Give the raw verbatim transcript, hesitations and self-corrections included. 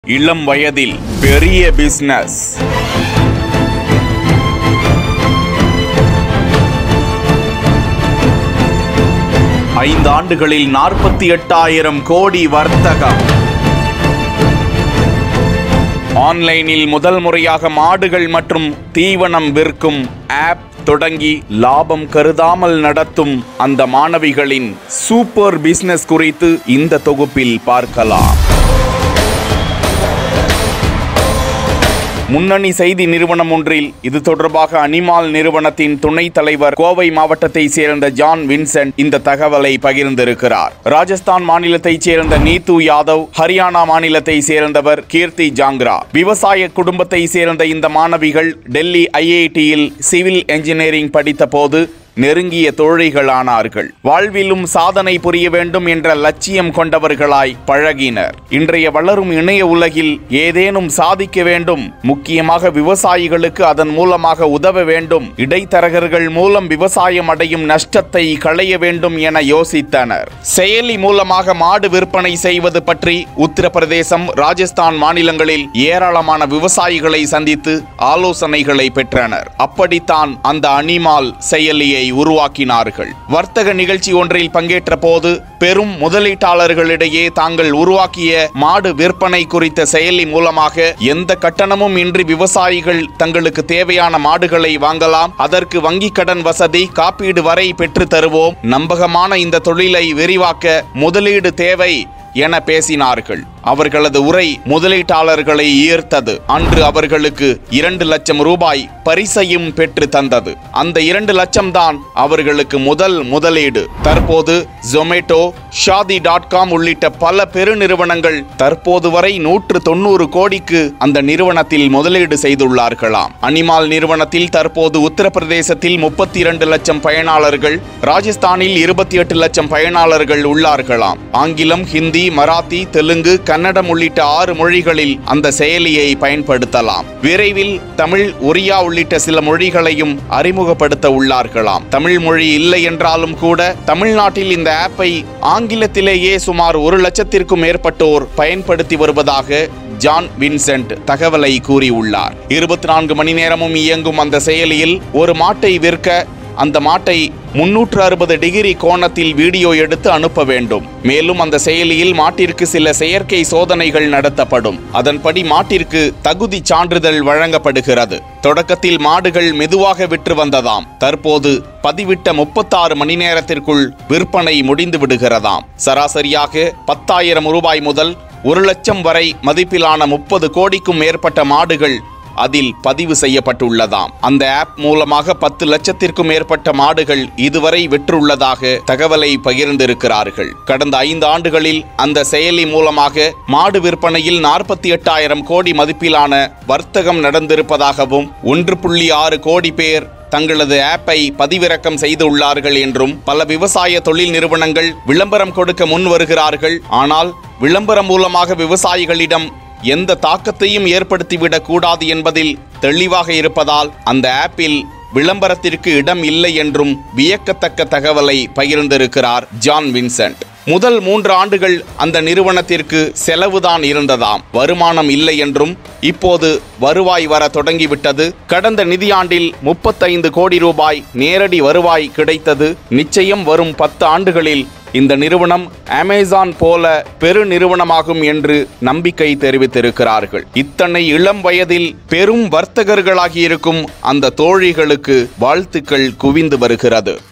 இளம் வயதில் பெரிய பிசினஸ். ஐந்து ஆண்டுகளில் நாற்பத்தி எட்டாயிரம் கோடி வர்த்தகம். ஆன்லைனில் முதல் முறையாக மாடுகள் மற்றும் தீவனம் விற்கும் ஆப் தொடங்கி லாபம் கருதாமல் நடத்தும் அந்த மாணவிகளின் சூப்பர் பிசினஸ் குறித்து இந்த தொகுப்பில் பார்க்கலாம். முன்னணி செய்தி நிறுவனம் ஒன்றில் இது தொடர்பாக அனிமால் நிறுவனத்தின் துணைத் தலைவர் கோவை மாவட்டத்தை சேர்ந்த ஜான் வின்சென்ட் இந்த தகவலை பகிர்ந்திருக்கிறார். ராஜஸ்தான் மாநிலத்தைச் சேர்ந்த நீத்து யாதவ், ஹரியானா மாநிலத்தை சேர்ந்தவர் கீர்த்தி ஜாங்ரா. விவசாய குடும்பத்தை சேர்ந்த இந்த மாணவிகள் டெல்லி ஐ ஐ டியில் சிவில் என்ஜினியரிங் படித்த போது நெருங்கிய தோழிகளானார்கள். வாழ்விலும் சாதனை புரிய வேண்டும் என்ற லட்சியம் கொண்டவர்களாய் பழகினர். இன்றைய வளரும் இணைய உலகில் ஏதேனும் சாதிக்க வேண்டும், முக்கியமாக விவசாயிகளுக்கு அதன் மூலமாக உதவ வேண்டும், இடைத்தரகர்கள் மூலம் விவசாயம் அடையும் நஷ்டத்தை களைய வேண்டும் என யோசித்தனர். செயலி மூலமாக மாடு விற்பனை செய்வது பற்றி உத்தரப்பிரதேசம், ராஜஸ்தான் மாநிலங்களில் ஏராளமான விவசாயிகளை சந்தித்து ஆலோசனைகளை பெற்றனர். அப்படித்தான் அந்த அனிமால் செயலியை உருவாக்கினார்கள். வர்த்தக நிகழ்ச்சி ஒன்றில் பங்கேற்ற போது பெரும் முதலீட்டாளர்களிடையே தாங்கள் உருவாக்கிய மாடு விற்பனை குறித்த செயலி மூலமாக எந்த கட்டணமும் இன்றி விவசாயிகள் தங்களுக்கு தேவையான மாடுகளை வாங்கலாம், அதற்கு வங்கி கடன் வசதி, காப்பீடு வரை பெற்று தருவோம், நம்பகமான இந்த தொழிலை விரிவாக்க முதலீடு தேவை என பேசினார்கள். அவர்களது உரை முதலீட்டாளர்களை ஈர்த்தது. அன்று அவர்களுக்கு இரண்டு லட்சம் ரூபாய் பரிசையும் பெற்று தந்தது. அந்த இரண்டு லட்சம் தான் அவர்களுக்கு முதல் முதலீடு. தற்போது ஜொமேட்டோ, ஷாதி டாட் காம் உள்ளிட்ட பல பெருநிறுவனங்கள் தற்போது வரை நூற்று தொண்ணூறு கோடிக்கு அந்த நிறுவனத்தில் முதலீடு செய்துள்ளார்களாம். அனிமால் நிறுவனத்தில் தற்போது உத்தரப்பிரதேசத்தில் முப்பத்தி இரண்டு லட்சம் பயனாளர்கள், ராஜஸ்தானில் இருபத்தி எட்டு லட்சம் பயனாளர்கள் உள்ளார்களாம். ஆங்கிலம், ஹிந்தி, மராத்தி, தெலுங்கு, கன்னடம் உள்ளிட்ட ஆறு மொழிகளில் அந்த செயலியை பயன்படுத்தலாம். விரைவில் தமிழ், ஒரியா உள்ளிட்ட சில மொழிகளையும் அறிமுகப்படுத்த உள்ளார்களாம். தமிழ் மொழி இல்லை என்றாலும் கூட தமிழ்நாட்டில் இந்த ஆப்பை ஆங்கிலத்திலேயே சுமார் ஒரு லட்சத்திற்கும் மேற்பட்டோர் பயன்படுத்தி வருவதாக ஜான் வின்சென்ட் தகவலை கூறியுள்ளார். இருபத்தி நான்கு மணி நேரமும் இயங்கும் அந்த செயலியில் ஒரு மாட்டை விற்க அந்த மாட்டை முன்னூற்று அறுபது டிகிரி கோணத்தில் வீடியோ எடுத்து அனுப்ப வேண்டும். மேலும் அந்த செயலியில் மாட்டிற்கு சில செயற்கை சோதனைகள் நடத்தப்படும். அதன்படி மாட்டிற்கு தகுதி சான்றிதழ் வழங்கப்படுகிறது. தொடக்கத்தில் மாடுகள் மெதுவாக விற்று வந்ததாம். தற்போது பதிவிட்ட முப்பத்தாறு மணி நேரத்திற்குள் விற்பனை முடிந்து விடுகிறதாம். சராசரியாக பத்தாயிரம் ரூபாய் முதல் ஒரு லட்சம் வரை மதிப்பிலான முப்பது கோடிக்கும் மேற்பட்ட மாடுகள் அதில் பதிவு செய்யப்பட்டுள்ளதாம். அந்த ஆப் மூலமாக பத்து லட்சத்திற்கும் மேற்பட்ட மாடுகள் இதுவரை விற்றுள்ளதாக தகவலை பகிர்ந்திருக்கிறார்கள். கடந்த ஐந்து ஆண்டுகளில் அந்த செயலி மூலமாக மாடு விற்பனையில் நாற்பத்தி எட்டாயிரம் கோடி மதிப்பிலான வர்த்தகம் நடந்திருப்பதாகவும் ஒன்று புள்ளி ஆறு கோடி பேர் தங்களது ஆப்பை பதிவிறக்கம் செய்துள்ளார்கள் என்றும், பல விவசாய தொழில் நிறுவனங்கள் விளம்பரம் கொடுக்க முன் வருகிறார்கள். ஆனால் விளம்பரம் மூலமாக விவசாயிகளிடம் எந்த தாக்கத்தையும் ஏற்படுத்திவிடக் கூடாது என்பதில் தெளிவாக இருப்பதால் அந்த ஆப்பில் விளம்பரத்திற்கு இடம் இல்லை என்றும் வியக்கத்தக்க தகவலை பகிர்ந்திருக்கிறார் ஜான் வின்சென்ட். முதல் மூன்று ஆண்டுகள் அந்த நிறுவனத்திற்கு செலவுதான் இருந்ததாம், வருமானம் இல்லை என்றும், இப்போது வருவாய் வர தொடங்கிவிட்டது. கடந்த நிதியாண்டில் முப்பத்தைந்து கோடி ரூபாய் நேரடி வருவாய் கிடைத்தது. நிச்சயம் வரும் பத்து ஆண்டுகளில் இந்த நிறுவனம் அமேசான் போல பெரு நிறுவனமாகும் என்று நம்பிக்கை தெரிவித்திருக்கிறார்கள். இத்தனை இளம் வயதில் பெரும் வர்த்தகர்களாகி இருக்கும் அந்த தோழிகளுக்கு வாழ்த்துக்கள் குவிந்து வருகிறது.